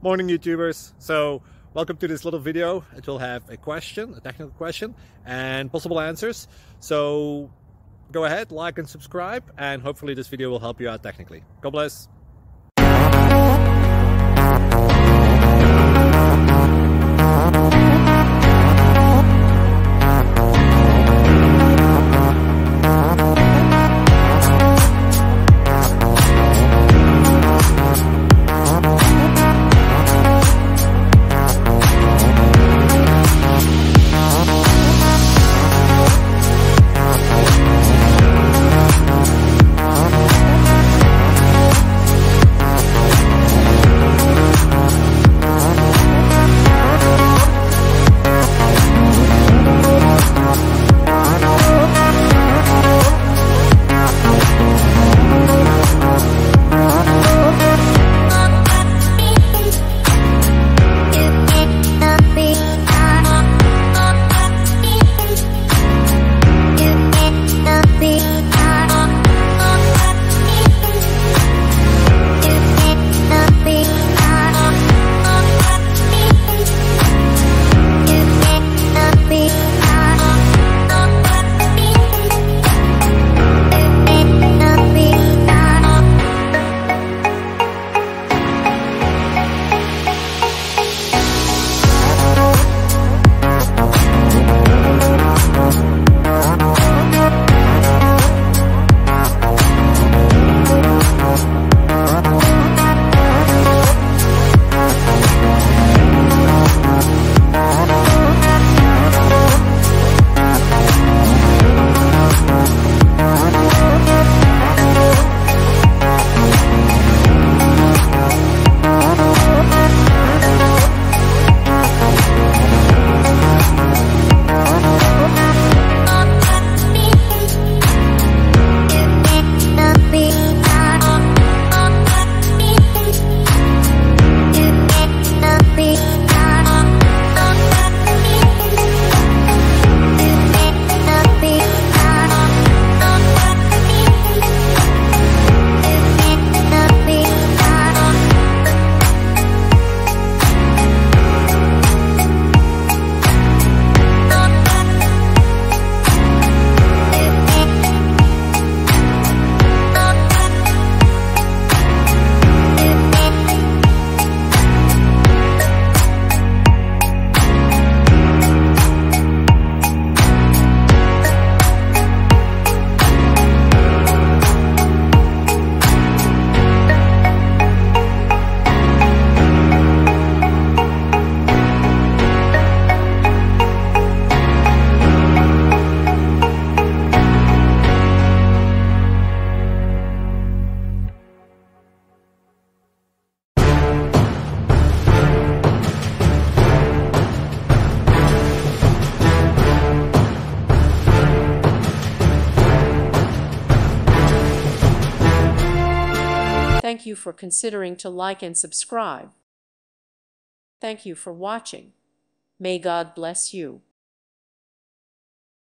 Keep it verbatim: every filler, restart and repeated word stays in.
Morning YouTubers. So welcome to this little video. It will have a question, a technical question, and possible answers. So go ahead, like and subscribe, and hopefully this video will help you out technically. God bless. Thank you for considering to like and subscribe. Thank you for watching. May God bless you.